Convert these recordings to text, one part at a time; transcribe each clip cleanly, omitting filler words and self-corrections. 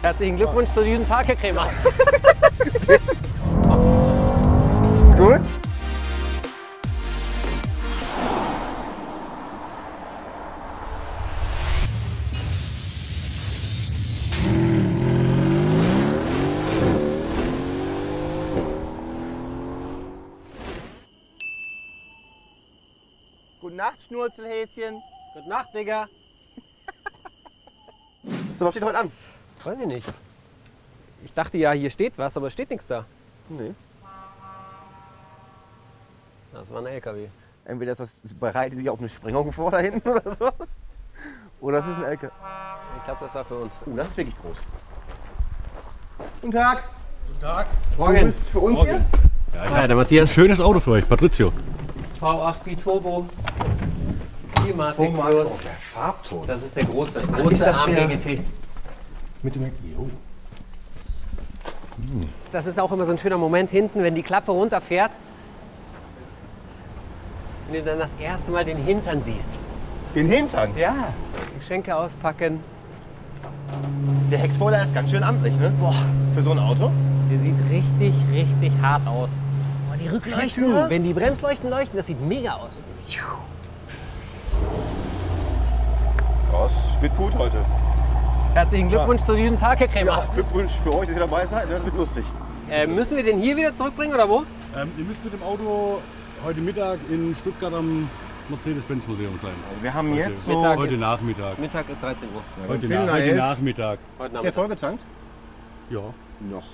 Herzlichen Glückwunsch zur süßen Tage-Creme. Ist gut? Gute Nacht, Schnurzelhäschen. Gute Nacht, Digga. So, was steht heute an? Weiß ich nicht. Ich dachte ja, hier steht was, aber es steht nichts da. Nee. Das war ein LKW. Entweder ist das bereitet sich auf eine Sprengung vor da hinten oder sowas. Oder es ist ein LKW. Ich glaube, das war für uns. Das ist wirklich groß. Guten Tag. Guten Tag. Morgen. Du bist für uns Morgen. hier? Ja, ich Ja, habe der ein Matthias. schönes Auto für euch, Patrizio. V8 Biturbo. Klimatik Oh Mann, Plus. der Farbton. Das ist der große ist AMG das der- GT. Mit dem Das ist auch immer so ein schöner Moment hinten, wenn die Klappe runterfährt. Wenn du dann das erste Mal den Hintern siehst. Den Hintern. Ja. Geschenke auspacken. Der Heckspoiler ist ganz schön amtlich, ne? Boah, Für so ein Auto. der sieht richtig, richtig hart aus. Boah, die Rückleuchten, Viertürer? wenn die Bremsleuchten leuchten, das sieht mega aus. Das wird gut heute. Herzlichen Glückwunsch zur süßen Tage-Creme. Ja, Glückwunsch für euch, dass ihr dabei seid. Das wird lustig. Müssen wir den hier wieder zurückbringen oder wo? Ihr müsst mit dem Auto heute Mittag in Stuttgart am Mercedes-Benz-Museum sein. Wir haben jetzt so... Mittag. Heute ist- Nachmittag. Mittag ist 13 Uhr. Heute, Viertel nach heute 11. Nachmittag. Heute Ist der Nachmittag. vollgetankt? Ja. Noch.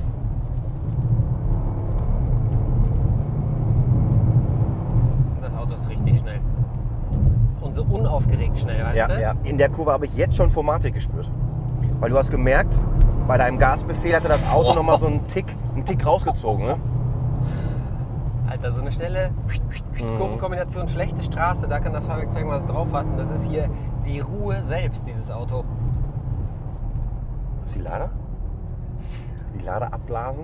Das Auto ist richtig schnell. Und so unaufgeregt schnell, weißt Ja, du? ja. In der Kurve habe ich jetzt schon Formatik gespürt. Weil du hast gemerkt, bei deinem Gasbefehl hatte das Auto noch mal so einen Tick rausgezogen. Ne? Alter, so eine schnelle Kurvenkombination, schlechte Straße, da kann das Fahrwerk zeigen, was es drauf hat. Und das ist hier die Ruhe selbst, dieses Auto. Ist die Lader? Die Lader abblasen?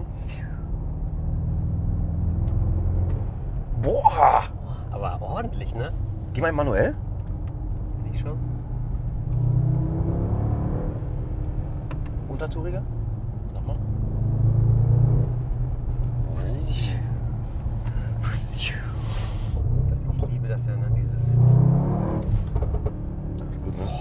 Boah! Aber ordentlich, ne? Geh mal manuell. Finde ich schon. Untertouriger? Nochmal. Ich liebe das ja, ne? Dieses. Das ist gut, ne?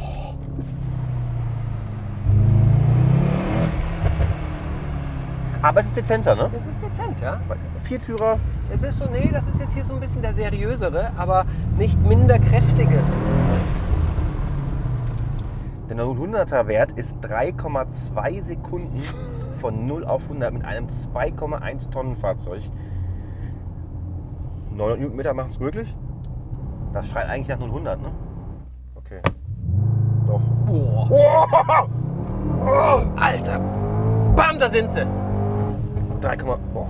Aber es ist dezenter, ne? Das ist dezent, ja? Viertürer. Es ist so, nee, das ist jetzt hier so ein bisschen der seriösere, aber nicht minder kräftige. Der 0-100er Wert ist 3,2 Sekunden von 0 auf 100 mit einem 2,1 Tonnen Fahrzeug. 900 Newtonmeter machen es möglich? Das schreit eigentlich nach 0-100, ne? Okay. Doch. Boah. Alter. Bam, da sind sie. 3, boah.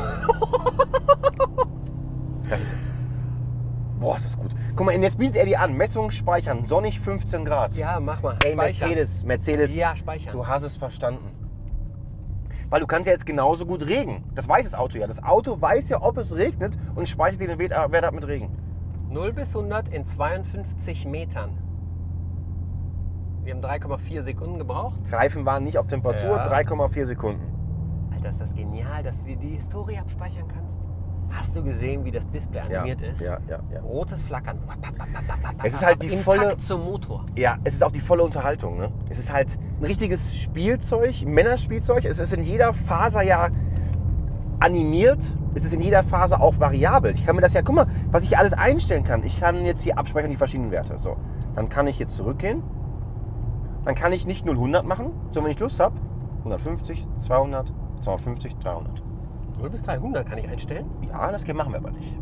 Das ist, boah, das ist gut. Guck mal, jetzt bietet er dir an. Messungen speichern. Sonnig 15 Grad. Ja, mach mal. Ey, Speichern. Mercedes. Ja, speichern. Du hast es verstanden. Weil du kannst ja jetzt genauso gut Regen. Das weiß das Auto ja. Das Auto weiß ja, ob es regnet und speichert dir den Wert ab mit Regen. 0 bis 100 in 52 Metern. Wir haben 3,4 Sekunden gebraucht. Reifen waren nicht auf Temperatur, Ja. 3,4 Sekunden. Alter, ist das genial, dass du dir die Historie abspeichern kannst. Hast du gesehen, wie das Display animiert ist? Ja. Rotes Flackern. Es ist halt die Im volle- Takt zum Motor. Ja, es ist auch die volle Unterhaltung. Ne? Es ist halt ein richtiges Spielzeug, Männerspielzeug. Es ist in jeder Faser ja animiert. Es ist in jeder Phase auch variabel. Ich kann mir das ja, guck mal, was ich alles einstellen kann. Ich kann jetzt hier abspeichern die verschiedenen Werte. So, dann kann ich jetzt zurückgehen. Dann kann ich nicht 0-100 machen, sondern wenn ich Lust habe, 150, 200, 250, 300. 0 bis 300 kann ich einstellen? Ja, das machen wir aber nicht.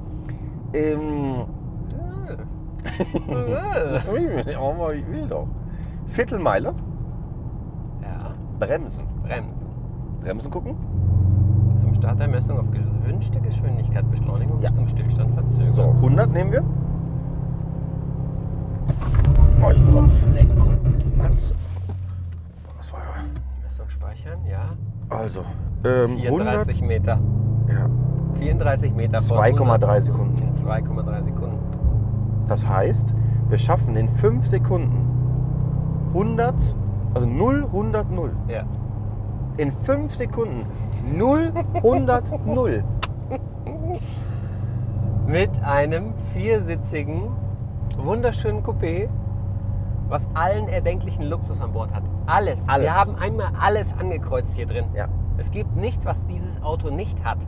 Aber ich will doch. Viertelmeile, Ja. Bremsen. Bremsen. Bremsen gucken. Zum Start der Messung auf gewünschte Geschwindigkeit Beschleunigung Ja. bis zum Stillstand verzögern. So, 100 nehmen wir. Oh, Fleck, Matze. Was war ja? Messung speichern, ja. Also, 34 Meter. Ja. 34 Meter vor 2,3 100 Sekunden. In 2,3 Sekunden. Das heißt, wir schaffen in 5 Sekunden 100, Also 0, 100, 0. Ja. In 5 Sekunden 0, 100, 0. Mit einem viersitzigen, wunderschönen Coupé, was allen erdenklichen Luxus an Bord hat. Alles. Alles. Wir haben einmal alles angekreuzt hier drin. Ja. Es gibt nichts, was dieses Auto nicht hat.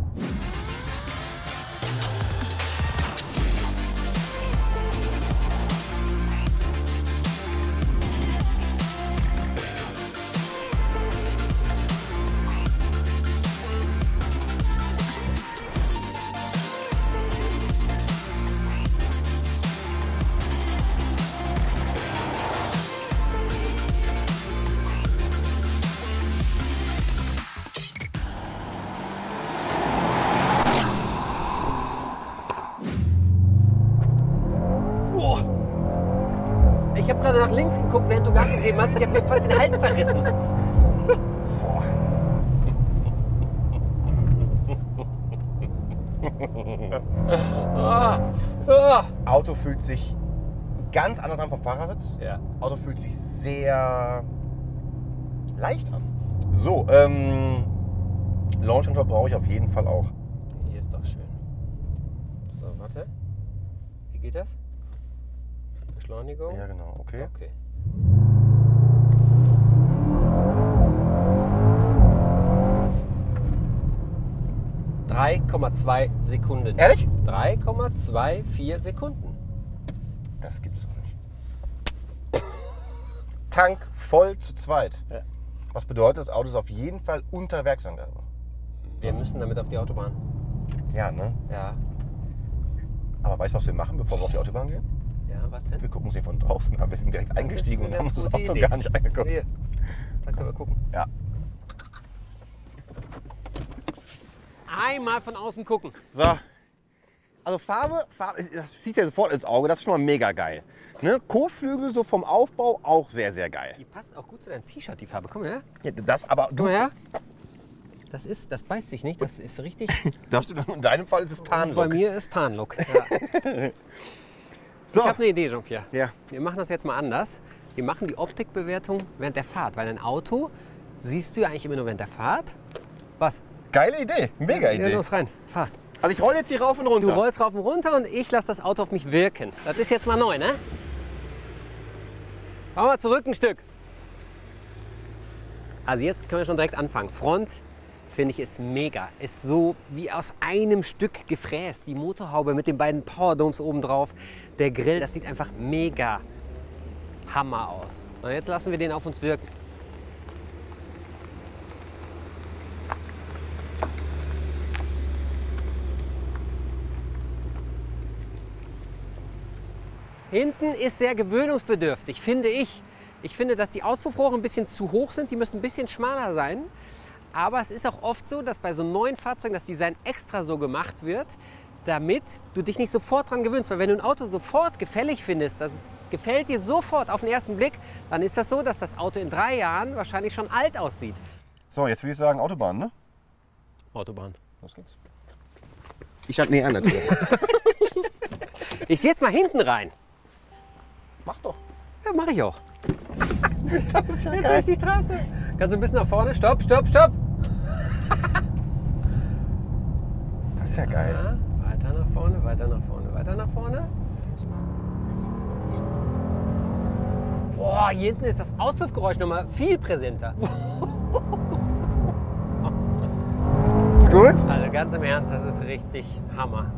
Ich habe gerade nach links geguckt, während du Gas gegeben hast. Ich habe mir fast den Hals verrissen. Auto fühlt sich ganz anders an vom Fahrersitz. Ja. Auto fühlt sich sehr leicht an. So, Launch Control brauche ich auf jeden Fall auch. Hier ist doch schön. So, warte. Wie geht das? Beschleunigung? Ja, genau, okay. Okay. ...3,2 Sekunden. Ehrlich? 3,24 Sekunden. Das gibt's doch nicht. Tank voll zu zweit. Ja. Was bedeutet, das Auto ist auf jeden Fall unter Werksangabe. Wir müssen damit auf die Autobahn. Ja, ne? Ja. Aber weißt du, was wir machen, bevor wir auf die Autobahn gehen? Ja, was denn? Wir gucken uns den von draußen an. Wir sind direkt eingestiegen und eine haben uns ganz das gute Auto Idee. gar nicht angeguckt. Hier. Da können wir gucken. Ja. Einmal von außen gucken. So. Also Farbe, das schießt ja sofort ins Auge. Das ist schon mal mega geil. Ne? Kotflügel so vom Aufbau auch sehr, sehr geil. Die passt auch gut zu deinem T-Shirt, die Farbe. Komm her. Ja, das aber Komm du, her. Das beißt sich nicht. Das ist richtig. in deinem Fall ist es Bei Tarnlook. mir ist Tarnlook. Ja. So. Ich habe eine Idee, Jean-Pierre. Ja. Wir machen das jetzt mal anders. Wir machen die Optikbewertung während der Fahrt. Weil ein Auto siehst du ja eigentlich immer nur während der Fahrt. Was? Geile Idee, mega Ja, Idee. los rein, fahr. Also ich rolle jetzt hier rauf und runter. Du rollst rauf und runter und ich lasse das Auto auf mich wirken. Das ist jetzt mal neu, ne? Fahren wir zurück ein Stück. Also jetzt können wir schon direkt anfangen. Front finde ich ist mega. Ist so wie aus einem Stück gefräst. Die Motorhaube mit den beiden Powerdomes oben drauf. Der Grill, das sieht einfach mega Hammer aus. Und jetzt lassen wir den auf uns wirken. Hinten ist sehr gewöhnungsbedürftig, finde ich. Ich finde, dass die Auspuffrohre ein bisschen zu hoch sind. Die müssen ein bisschen schmaler sein. Aber es ist auch oft so, dass bei so neuen Fahrzeugen das Design extra so gemacht wird, damit du dich nicht sofort dran gewöhnst. Weil wenn du ein Auto sofort gefällig findest, das gefällt dir sofort auf den ersten Blick, dann ist das so, dass das Auto in 3 Jahren wahrscheinlich schon alt aussieht. So, jetzt würde ich sagen Autobahn, ne? Autobahn. Los geht's. Ich stand näher an der Tür. Ich gehe jetzt mal hinten rein. Mach doch. Ja, mache ich auch. Das ist ja Jetzt geil. durch die Straße. Kannst du ein bisschen nach vorne? Stopp, stopp, stopp. Das ist ja geil. Ja, weiter nach vorne, weiter nach vorne, weiter nach vorne. Boah, hier hinten ist das Auspuffgeräusch nochmal viel präsenter. Ist gut? Also ganz im Ernst, das ist richtig Hammer.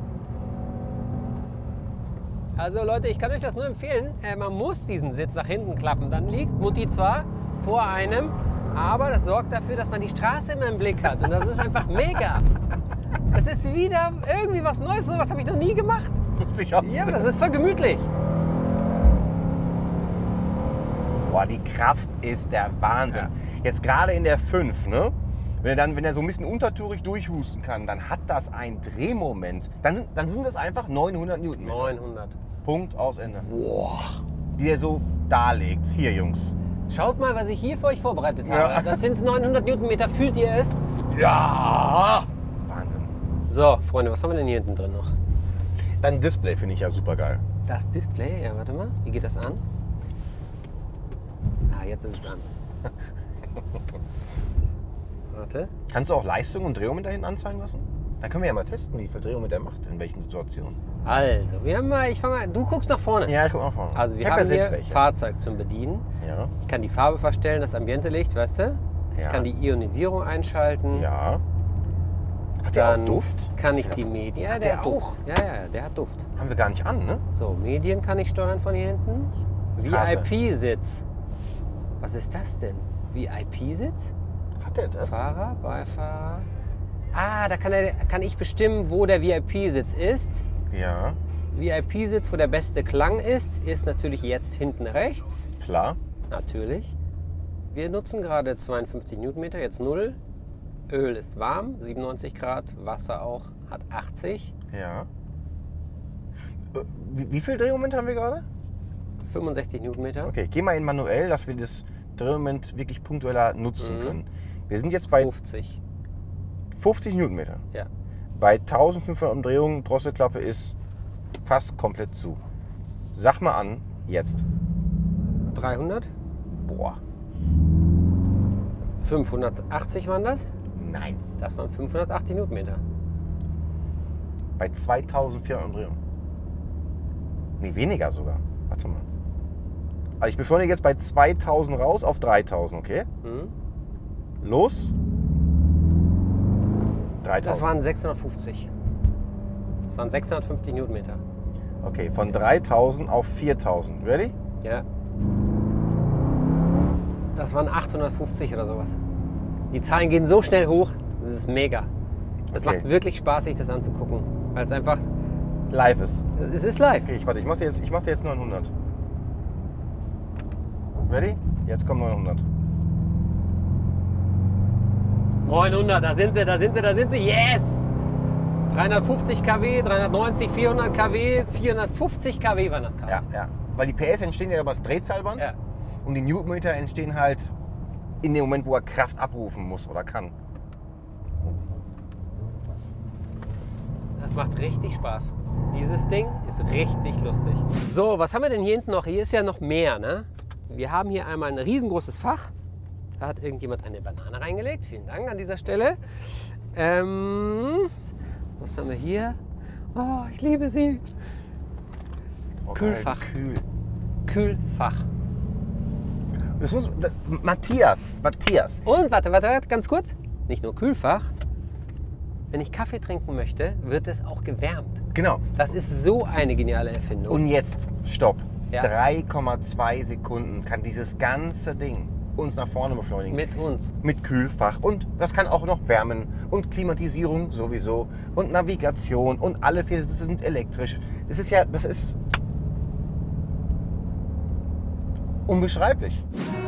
Also Leute, ich kann euch das nur empfehlen. Man muss diesen Sitz nach hinten klappen. Dann liegt Mutti zwar vor einem, aber das sorgt dafür, dass man die Straße immer im Blick hat. Und das ist einfach mega. Das ist wieder irgendwie was Neues. So was habe ich noch nie gemacht. Musste ich auch Ja, aber das ist voll gemütlich. Boah, die Kraft ist der Wahnsinn. Ja. Jetzt gerade in der 5, ne? Wenn er so ein bisschen untertourig durchhusten kann, dann hat das einen Drehmoment. Dann sind das einfach 900 Newtonmeter. 900. Punkt, aus, Ende. Boah. Die er so darlegt. Hier, Jungs. Schaut mal, was ich hier für euch vorbereitet habe. Ja. Das sind 900 Newtonmeter. Fühlt ihr es? Ja! Wahnsinn. So, Freunde, was haben wir denn hier hinten drin noch? Dein Display finde ich ja super geil. Das Display, ja, warte mal. Wie geht das an? Ah, jetzt ist es an. Warte. Kannst du auch Leistung und Drehmoment da hinten anzeigen lassen? Dann können wir ja mal testen, wie viel Drehmoment er macht, in welchen Situationen. Also, wir haben mal, du guckst nach vorne. Ja, ich guck nach vorne. Also wir Ich hab haben ja hier Sitzfläche. Fahrzeug zum Bedienen. Ja, Ich kann die Farbe verstellen, das Ambientelicht, weißt du? Ja. Ich kann die Ionisierung einschalten. ja. Hat der Dann auch Duft? kann ich die Medien. Ja, der hat Duft. Ja, der hat Duft. Haben wir gar nicht an, ne? So, Medien kann ich steuern von hier hinten. Krasse. VIP-Sitz. Was ist das denn? VIP-Sitz? Hat der das? Fahrer, Beifahrer. Ah, da kann ich bestimmen, wo der VIP-Sitz ist. Ja, VIP-Sitz, wo der beste Klang ist natürlich jetzt hinten rechts. klar. Natürlich. Wir nutzen gerade 52 Newtonmeter, jetzt 0. Öl ist warm, 97 Grad. Wasser auch, hat 80. Ja. Wie viel Drehmoment haben wir gerade? 65 Newtonmeter. Okay, geh mal in manuell, dass wir das Drehmoment wirklich punktueller nutzen können. Wir sind jetzt bei 50. 50 Newtonmeter. Ja. Bei 1500 Umdrehungen, Drosselklappe ist fast komplett zu. Sag mal an, jetzt. 300. Boah, 580 waren das. nein. Das waren 580 Newtonmeter. Bei 2400 Umdrehungen. Nee, weniger sogar. Warte mal. Also ich beschleunige jetzt bei 2000 raus auf 3000, okay? Los. 3000. Das waren 650. Das waren 650 Newtonmeter. Okay, von 3000 auf 4000. Ready? Ja. Das waren 850 oder sowas. Die Zahlen gehen so schnell hoch, das ist mega. Das Okay. macht wirklich Spaß, sich das anzugucken. Weil es einfach, Live ist. es ist live. Okay, ich mach dir jetzt 900. Ready? Jetzt kommen 900. 900, da sind sie, yes! 350 kW, 390, 400 kW, 450 kW waren das gerade. Ja, ja. Weil die PS entstehen ja über das Drehzahlband Ja. und die Newtonmeter entstehen halt in dem Moment, wo er Kraft abrufen muss oder kann. Das macht richtig Spaß. Dieses Ding ist richtig lustig. So, was haben wir denn hier hinten noch? Hier ist ja noch mehr, ne? Wir haben hier einmal ein riesengroßes Fach. Da hat irgendjemand eine Banane reingelegt. Vielen Dank an dieser Stelle. Was haben wir hier? Oh, ich liebe sie. Oh, Kühlfach. geil, Kühl. Kühlfach. Matthias. Und warte, ganz kurz. Nicht nur Kühlfach. Wenn ich Kaffee trinken möchte, wird es auch gewärmt. Genau. Das ist so eine geniale Erfindung. Und jetzt, stopp. Ja. 3,2 Sekunden kann dieses ganze Ding uns nach vorne beschleunigen. Mit uns. Mit Kühlfach. Und das kann auch noch wärmen. Und Klimatisierung sowieso. Und Navigation. Und alle vier sind elektrisch. Das ist unbeschreiblich.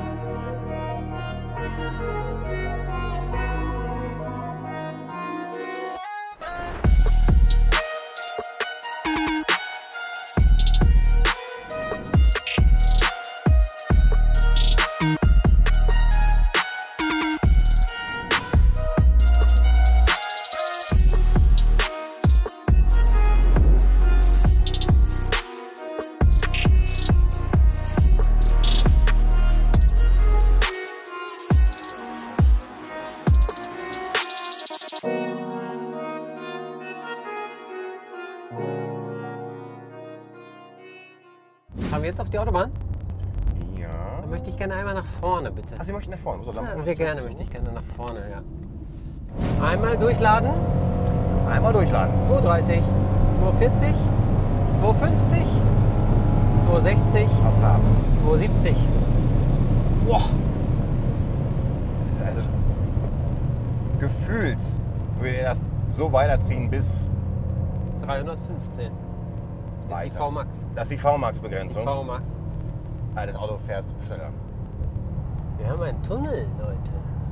Fahren wir jetzt auf die Autobahn? Ja. Dann möchte ich gerne einmal nach vorne, bitte. Ach, Sie möchten nach vorne. So, dann Ja, machen wir sehr das gerne so. möchte ich gerne nach vorne, ja. Einmal durchladen. Einmal durchladen. 230, 240, 250, 260, Das ist hart. 270. Boah. Das ist also gefühlt würde er das so weiterziehen bis 315 ist die weiter. V-Max. Das ist die Die V-Max-Begrenzung. V-Max. Ah, das Auto fährt schneller. Wir haben einen Tunnel, Leute.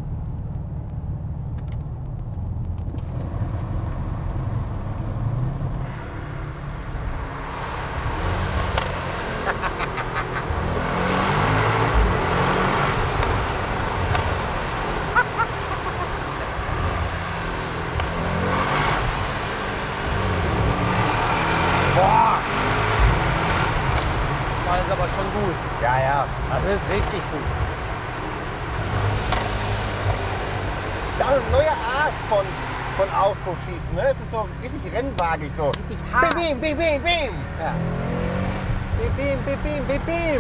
Boah! Das ist aber schon gut. Ja, ja. Das ist richtig gut. Das ist eine neue Art von Auspuffschießen. Ne? Es ist so richtig rennwagig so. Richtig hart. Bim, bim, bim, bim. Ja. Bim, bim, bim, bim, bim.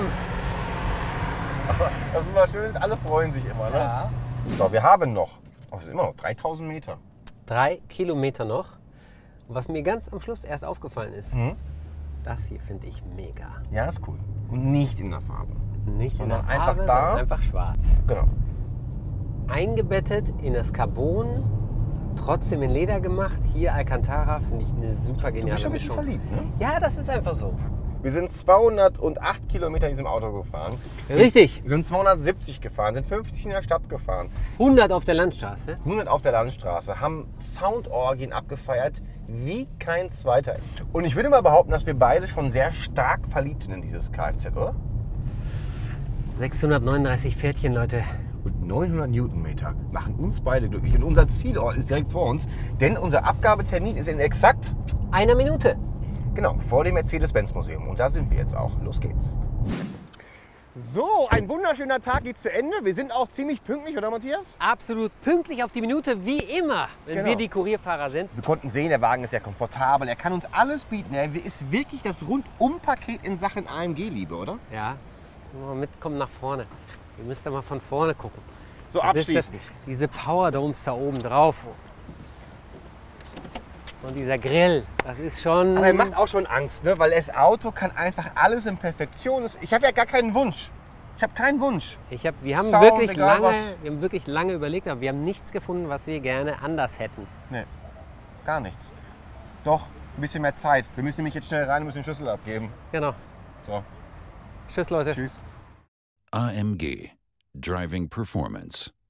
Das ist immer schön, alle freuen sich immer. Ne? Ja. So, wir haben noch, oh, es sind immer noch 3000 Meter. 3 Kilometer noch. Und was mir ganz am Schluss erst aufgefallen ist, das hier finde ich mega. Ja, ist cool. Und nicht in der Farbe. Nicht in der Sondern einfach Farbe, da. sondern einfach schwarz. Genau. Eingebettet in das Carbon, trotzdem in Leder gemacht. Hier Alcantara finde ich eine super Du geniale bist schon ein bisschen Mischung. verliebt, ne? Ja, das ist einfach so. Wir sind 208 Kilometer in diesem Auto gefahren. Richtig. Wir sind 270 gefahren, sind 50 in der Stadt gefahren. 100 auf der Landstraße. 100 auf der Landstraße, haben Soundorgien abgefeiert wie kein zweiter. Und ich würde mal behaupten, dass wir beide schon sehr stark verliebt sind in dieses Kfz, oder? 639 Pferdchen, Leute. Und 900 Newtonmeter machen uns beide glücklich. Und unser Zielort ist direkt vor uns, denn unser Abgabetermin ist in exakt, 1 Minute. genau, vor dem Mercedes-Benz-Museum. Und da sind wir jetzt auch. Los geht's. So, ein wunderschöner Tag geht zu Ende. Wir sind auch ziemlich pünktlich, oder Matthias? Absolut pünktlich auf die Minute, wie immer, wenn Genau. wir die Kurierfahrer sind. Wir konnten sehen, der Wagen ist sehr komfortabel. Er kann uns alles bieten. Er ist wirklich das Rundum-Paket in Sachen AMG-Liebe, oder? Ja, mal mitkommen nach vorne. Ihr müsst da mal von vorne gucken. So Das ist abschließend. diese Powerdomes da oben drauf. Und dieser Grill, das ist schon... Aber er macht auch schon Angst, ne? Weil das Auto kann einfach alles in Perfektion. Ich habe ja gar keinen Wunsch. Ich habe keinen Wunsch. Wir haben Sound, wirklich egal lange, was. wir haben wirklich lange überlegt, aber wir haben nichts gefunden, was wir gerne anders hätten. Nee, gar nichts. Doch, ein bisschen mehr Zeit. Wir müssen nämlich jetzt schnell rein und müssen den Schlüssel abgeben. Genau. So, Tschüss, Leute. tschüss. AMG. Driving Performance.